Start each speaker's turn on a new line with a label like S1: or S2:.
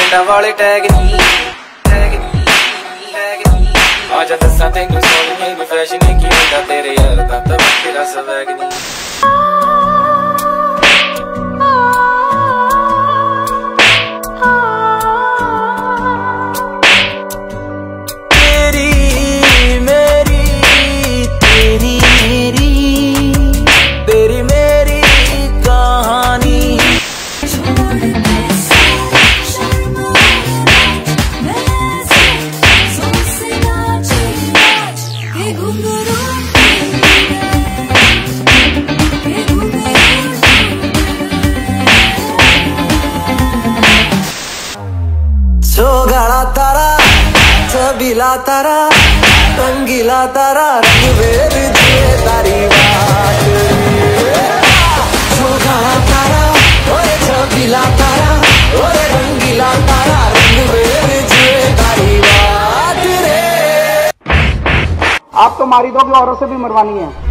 S1: पिंडा वाले टैग नी आजा दसा तेनू सोनिए कोई फैशन की होंदा तेरे यार दा तां तेरा स्वैग नी
S2: गाड़ा तारा छबीला तारा रंगीला तारा रंग वेद दिए तारी बात गाड़ा तारा ओए छबीला तारा ओए रंगीला तारा रंग वेद दिए तारी बात रे।
S3: आप तो मारी दोगे, औरों से भी मरवानी है।